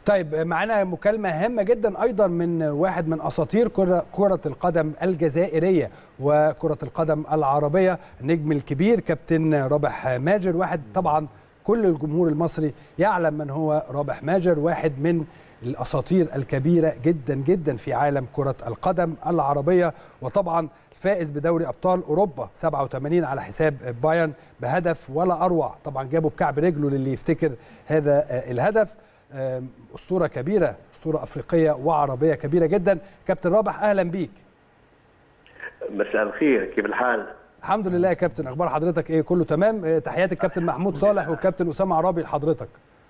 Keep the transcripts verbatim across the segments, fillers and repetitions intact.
طيب معانا مكالمة هامة جدا أيضا من واحد من أساطير كرة, كرة القدم الجزائرية وكرة القدم العربية، النجم الكبير كابتن رابح ماجر. واحد طبعا كل الجمهور المصري يعلم من هو رابح ماجر، واحد من الأساطير الكبيرة جدا جدا في عالم كرة القدم العربية، وطبعا فائز بدوري أبطال أوروبا سبعة وثمانين على حساب بايرن بهدف ولا أروع. طبعا جابه بكعب رجله للي يفتكر هذا الهدف. أسطورة كبيرة، أسطورة أفريقية وعربية كبيرة جدا. كابتن رابح أهلا بيك. مساء الخير، كيف الحال؟ الحمد لله يا كابتن، أخبار حضرتك إيه؟ كله تمام؟ تحياتي الكابتن محمود صالح والكابتن أسامة عرابي لحضرتك.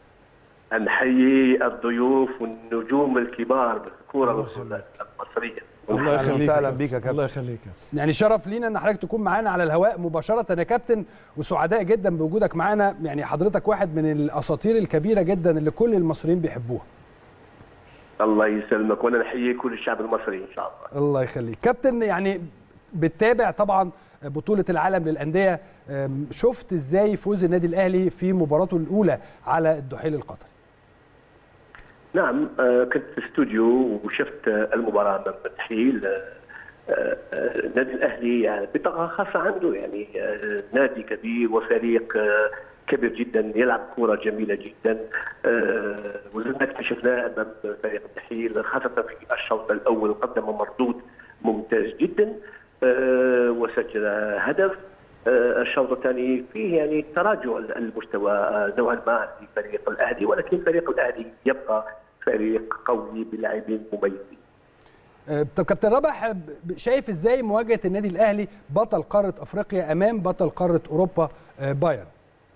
نحيي الضيوف والنجوم الكبار بالكرة المصرية. الله يخليك. اهلا بيك يا كابتن. الله يخليك. يعني شرف لينا ان حضرتك تكون معانا على الهواء مباشره يا كابتن، وسعداء جدا بوجودك معانا. يعني حضرتك واحد من الاساطير الكبيره جدا اللي كل المصريين بيحبوها. الله يسلمك، وانا نحيي كل الشعب المصري ان شاء الله. الله يخليك كابتن. يعني بتتابع طبعا بطوله العالم للانديه، شفت ازاي فوز النادي الاهلي في مباراته الاولى على الدحيل القطري؟ نعم، كنت في الاستوديو وشفت المباراه امام الدحيل. النادي الاهلي يعني بطاقه خاصه عنده، يعني نادي كبير وفريق كبير جدا يلعب كره جميله جدا، وزي ما اكتشفناه امام فريق الدحيل خاصه في الشوط الاول قدم مردود ممتاز جدا وسجل هدف. الشوط الثاني فيه يعني تراجع المستوى نوعا ما في فريق الاهلي، ولكن فريق الاهلي يبقى فريق قوي بلاعبين مميزين. طب كابتن رابح، شايف ازاي مواجهه النادي الاهلي بطل قاره افريقيا امام بطل قاره اوروبا بايرن؟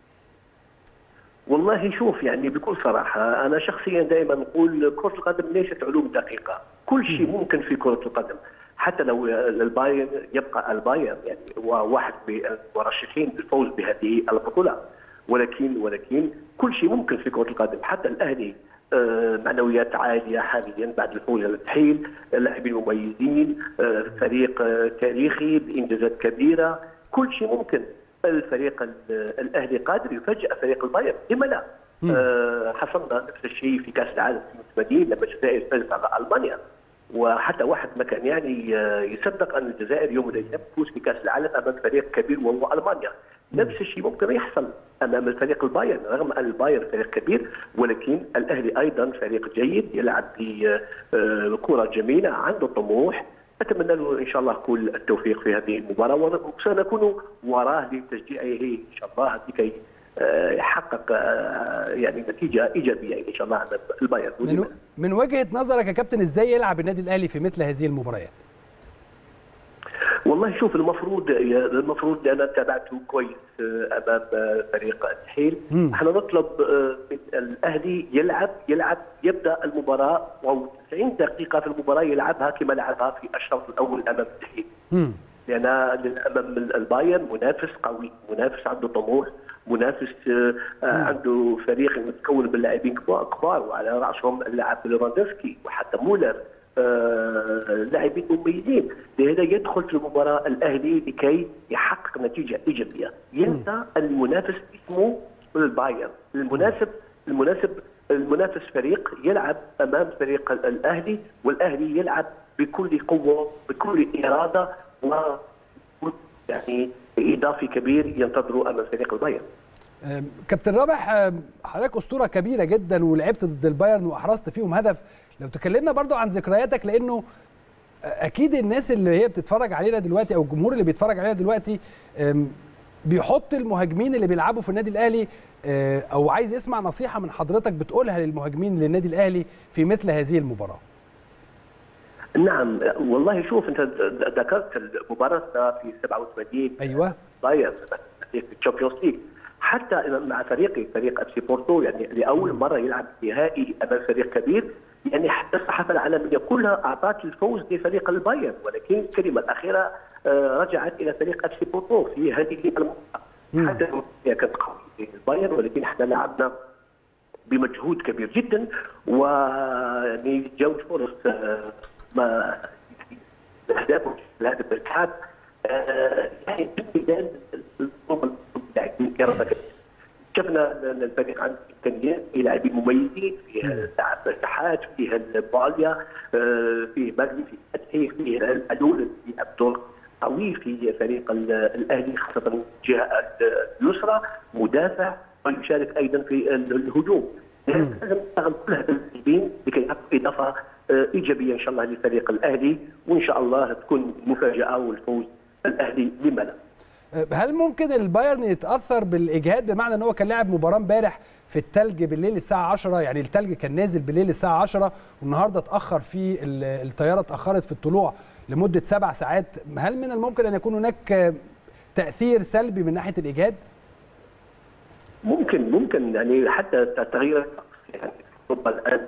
والله شوف، يعني بكل صراحه انا شخصيا دائما نقول كره القدم ليست علوم دقيقه، كل شيء ممكن في كره القدم. حتى لو البايرن يبقى البايرن، يعني هو واحد من المرشحين للفوز بهذه البطوله، ولكن ولكن كل شيء ممكن في كره القدم. حتى الاهلي معنويات عاليه حاليا بعد الفوز على الدحيل، لاعبين مميزين، فريق تاريخي بانجازات كبيره، كل شيء ممكن. الفريق الاهلي قادر يفاجئ فريق البايرن، لما لا؟ آه حصلنا نفس الشيء في كاس العالم في الثمانين لما الجزائر فازت على المانيا، وحتى واحد ما كان يعني يصدق ان الجزائر يوم من الايام تفوز في كاس العالم امام فريق كبير وهو المانيا. نفس الشيء ممكن يحصل امام الفريق البايرن، رغم ان البايرن فريق كبير، ولكن الاهلي ايضا فريق جيد يلعب بكره جميله، عنده طموح. اتمنى له ان شاء الله كل التوفيق في هذه المباراه، وسنكون وراه لتشجيعه ان شاء الله لكي يحقق يعني نتيجه ايجابيه ان شاء الله على البايرن. من, من وجهه نظرك يا كابتن، ازاي يلعب النادي الاهلي في مثل هذه المباريات؟ والله شوف، المفروض المفروض انا تابعته كويس امام فريق الدحيل. احنا نطلب من الاهلي يلعب يلعب يبدا المباراه و تسعين دقيقه في المباراه يلعبها كما لعبها في الشوط الاول امام الدحيل. لان امام البايرن منافس قوي، منافس عنده طموح، منافس عنده فريق متكون من لاعبين كبار وعلى راسهم اللاعب ليفاندوفسكي وحتى مولر، لاعبين مميزين. لهذا يدخل في المباراه الاهلي لكي يحقق نتيجه ايجابيه، ينسى المنافس اسمه البايرن. المناسب المناسب المنافس فريق يلعب امام فريق الاهلي، والاهلي يلعب بكل قوه بكل اراده، و يعني اضافي كبير ينتظره امام فريق البايرن. كابتن رابح، حضرتك اسطوره كبيره جدا ولعبت ضد البايرن واحرزت فيهم هدف. لو تكلمنا برضو عن ذكرياتك، لانه اكيد الناس اللي هي بتتفرج علينا دلوقتي او الجمهور اللي بيتفرج علينا دلوقتي بيحط المهاجمين اللي بيلعبوا في النادي الاهلي، او عايز يسمع نصيحه من حضرتك بتقولها للمهاجمين للنادي الاهلي في مثل هذه المباراه. نعم والله شوف، انت ذكرت مباراتنا في سبعة وثمانين ايوه بايرن في الشامبيونز ليج، حتى مع فريقي فريق اف سي بورتو، يعني لاول مره يلعب نهائي امام فريق كبير. يعني حتى الصحافه العالميه كلها اعطت الفوز لفريق البايرن، ولكن الكلمه الاخيره رجعت الى فريق اف سي بورتو في هذه المباراه. حتى هي كانت قويه البايرن، ولكن احنا لعبنا بمجهود كبير جدا، ويعني جاوت فرص ما الاهداف الهدف الكعب يعني شفنا الفريق عنده امكانيات في لاعبين مميزين، في لاعب شحات، فيه الباليا، فيه مجدي، فيه فتحي، فيه العلول اللي لعب دور قوي في فريق الاهلي خاصه الجهه اليسرى، مدافع ويشارك ايضا في الهجوم. لازم نستغل كل هذه اللاعبين لكي يعطوا اضافه ايجابيه ان شاء الله لفريق الاهلي، وان شاء الله تكون مفاجاه والفوز الاهلي لما لا. هل ممكن البايرن يتاثر بالاجهاد، بمعنى ان هو كان لاعب مباراه امبارح في الثلج بالليل الساعه عشرة، يعني الثلج كان نازل بالليل الساعه عشرة والنهارده اتاخر في الطياره، اتاخرت في الطلوع لمده سبع ساعات، هل من الممكن ان يكون هناك تاثير سلبي من ناحيه الاجهاد؟ ممكن ممكن يعني حتى تغيير الطقس، يعني اوروبا الان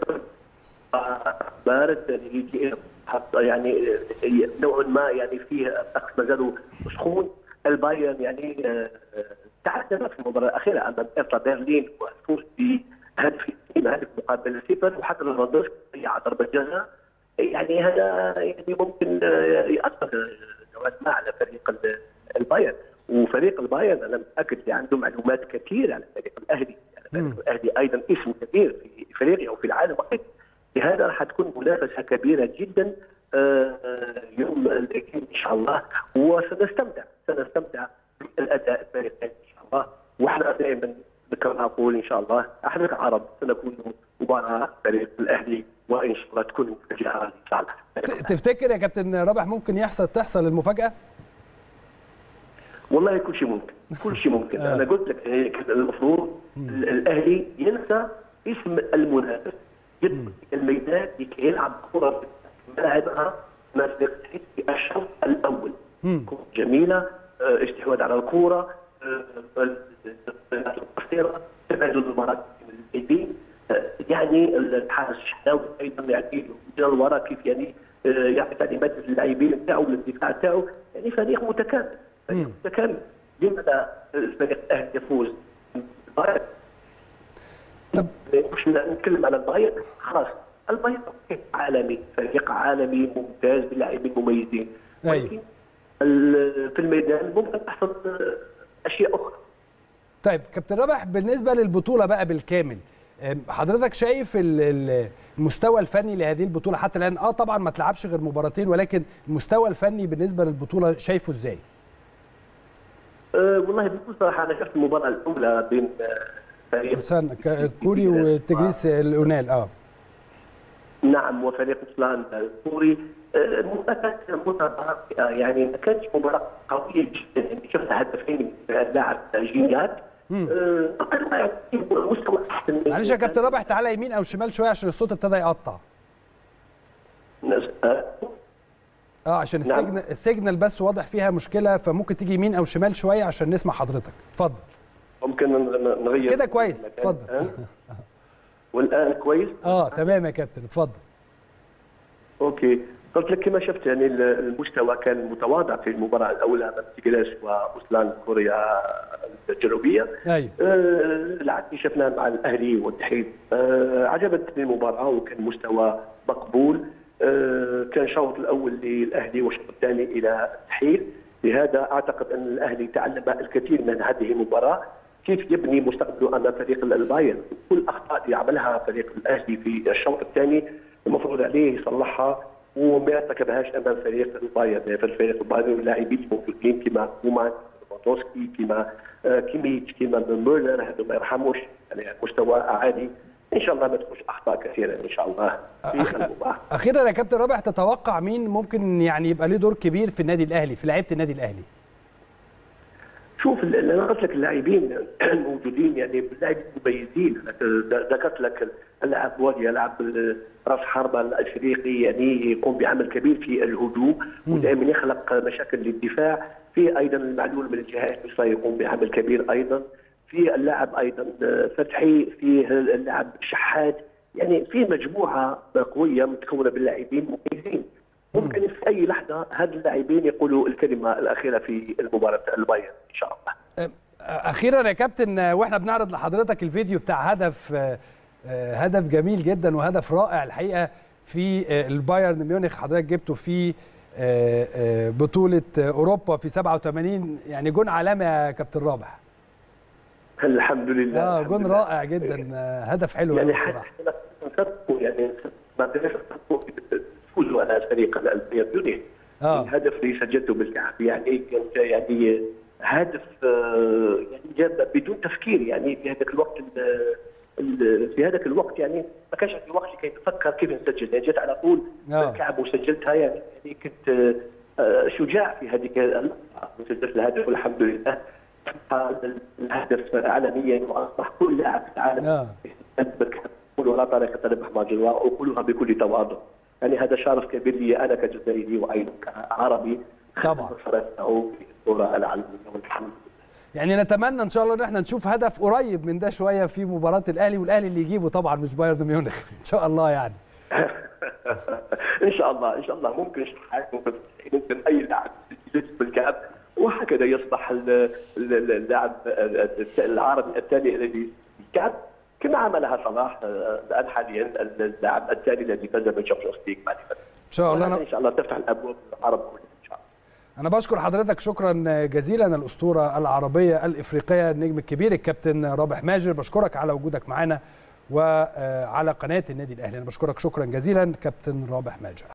بارد يجي حتى يعني نوعا ما يعني فيه الطقس ما زالوا سخون. البايرن يعني تعثر في المباراه الاخيره امام إرتا برلين والفوز بهدفين، هدف مقابل صفر، وحتى ليفاندوفسكي ضيع ضربه جزاء. يعني هذا يعني ممكن ياثر نوعا ما على فريق البايرن، وفريق البايرن انا متاكد عنده معلومات كثيره على فريق الاهلي، يعني فريق الاهلي ايضا اسم كبير في افريقيا وفي العالم ايضا، لهذا راح تكون منافسه كبيره جدا يوم الاثنين ان شاء الله، وسنستمتع سنستمتع بالاداء الفريق ان شاء الله. واحنا دائما كما اقول ان شاء الله احنا كعرب سنكون مباراه فريق الاهلي، وان شاء الله تكون مفاجاه ان شاء الله. تفتكر يا كابتن رابح ممكن يحصل تحصل المفاجاه؟ والله كل شيء ممكن، كل شيء ممكن. انا قلت لك المفروض الاهلي ينسى اسم المنافس، يدخل الميدان لكي يلعب كره ملاعبها ما تحس بالشوط الاول، كره جميله، استحواذ على الكره، القصيره، تبعد المرات من اللاعبين، يعني الحارس الشحناوي ايضا يعني من الوراء كيف يعني يعطي تعليمات للاعبين نتاعو للدفاع نتاعو، يعني فريق متكامل، فريق متكامل. لماذا الفريق الاهلي يفوز؟ البايرن طب مش نتكلم على البايرن خلاص، البايرن عالمي، فريق عالمي ممتاز بلاعبين مميزين، ولكن في الميدان ممكن تحصل اشياء اخرى. طيب كابتن رابح، بالنسبه للبطوله بقى بالكامل، حضرتك شايف المستوى الفني لهذه البطوله حتى الان؟ اه طبعا ما تلعبش غير مباراتين، ولكن المستوى الفني بالنسبه للبطوله شايفه ازاي؟ أه والله بكل صراحه انا شفت المباراه الاولى بين فريق كوري وتجريس الاونال. اه نعم، وفريق فلان الكوري، مباراة مترابطة، يعني ما كانتش مباراة قوية جدا، يعني شفت هدفين من اللاعب جياد، مستوى احسن. معلش يا كابتن رابح تعالى يمين او شمال شويه عشان الصوت ابتدى يقطع. اه عشان السجن نعم. السيجنال بس واضح فيها مشكله، فممكن تيجي يمين او شمال شويه عشان نسمع حضرتك. اتفضل. ممكن نغير كده كويس، اتفضل. والان كويس؟ اه تمام يا كابتن، اتفضل. اوكي، قلت لك كما شفت يعني المستوى كان متواضع في المباراه الاولى امام تيجراس واوسلان كوريا الجنوبيه. ايوه. آه العكس شفناه مع الاهلي والتحرير. آه عجبتني المباراه وكان مستوى مقبول. آه كان الشوط الاول للاهلي والشوط الثاني الى التحرير، لهذا اعتقد ان الاهلي تعلم الكثير من هذه المباراه، كيف يبني مستقبله امام فريق البايرن. كل الاخطاء اللي عملها فريق الاهلي في الشوط الثاني المفروض عليه يصلحها وما يرتكبهاش امام فريق البايرن. يعني فريق البايرن واللاعبين الموجودين كما كومان، ليفاندوفسكي، كما كيميتش، كما مولر، هذول ما يرحموش، يعني مستوى عالي. ان شاء الله ما تكونش اخطاء كثيره ان شاء الله في المباراه. اخيرا يا كابتن رابح، تتوقع مين ممكن يعني يبقى له دور كبير في النادي الاهلي، في لعيبه النادي الاهلي؟ شوف انا قلت لك اللاعبين الموجودين يعني لاعبين مميزين، ذكرت لك اللاعب بوادي، لاعب راس حربه الافريقي، يعني يقوم بعمل كبير في الهجوم ودائما يخلق مشاكل للدفاع. في ايضا المعلول من الجهه اليسرى يقوم بعمل كبير ايضا. في اللاعب ايضا فتحي، في اللاعب شحات، يعني في مجموعه قويه متكونه باللاعبين مميزين. ممكن في اي لحظه هذا اللاعبين يقولوا الكلمه الاخيره في المباراه البايرن ان شاء الله. اخيرا يا كابتن، واحنا بنعرض لحضرتك الفيديو بتاع هدف هدف جميل جدا وهدف رائع الحقيقه في البايرن ميونخ، حضرتك جبته في بطوله اوروبا في سبعة وثمانين، يعني جون عالمي يا كابتن رابح. الحمد لله. اه جون رائع جدا، هدف حلو يعني بصراحه. يعني ما قدرش تفوزوا على فريق البايرن ميونخ. آه. الهدف اللي سجلته بالكعب يعني كانت يعني هدف يعني جاب بدون تفكير، يعني في هذاك الوقت في هذاك الوقت يعني ما كانش عندي وقت كي نفكر كيف نسجل، يعني جيت على طول بالكعب وسجلتها. يعني يعني كنت شجاع في هذيك اللحظه وسجلت الهدف والحمد لله. الهدف عالميا واصبح كل لاعب في العالم بالكعب يقول على طريقه ربح ماجر واقولها بكل تواضع. يعني هذا شرف كبير لي انا كجزائري وايضا كعربي طبعا فرصته في الصوره العالميه والحمد لله. يعني نتمنى ان شاء الله ان احنا نشوف هدف قريب من ده شويه في مباراه الاهلي، والاهلي اللي يجيبه طبعا مش بايرن ميونخ ان شاء الله يعني. ان شاء الله ان شاء الله ممكن ممكن ممكن اي لاعب يجلس بالكعب وهكذا يصبح اللاعب العربي الثاني الذي بالكعب كما عملها صلاح الان حاليا اللاعب الثاني الذي فاز بالشامبيونز ليج بعد فتره. ان شاء الله ان شاء الله تفتح الابواب للعرب كلها ان شاء الله. انا بشكر حضرتك شكرا جزيلا الاسطوره العربيه الافريقيه النجم الكبير الكابتن رابح ماجر، بشكرك على وجودك معنا وعلى قناه النادي الاهلي. انا بشكرك شكرا جزيلا كابتن رابح ماجر.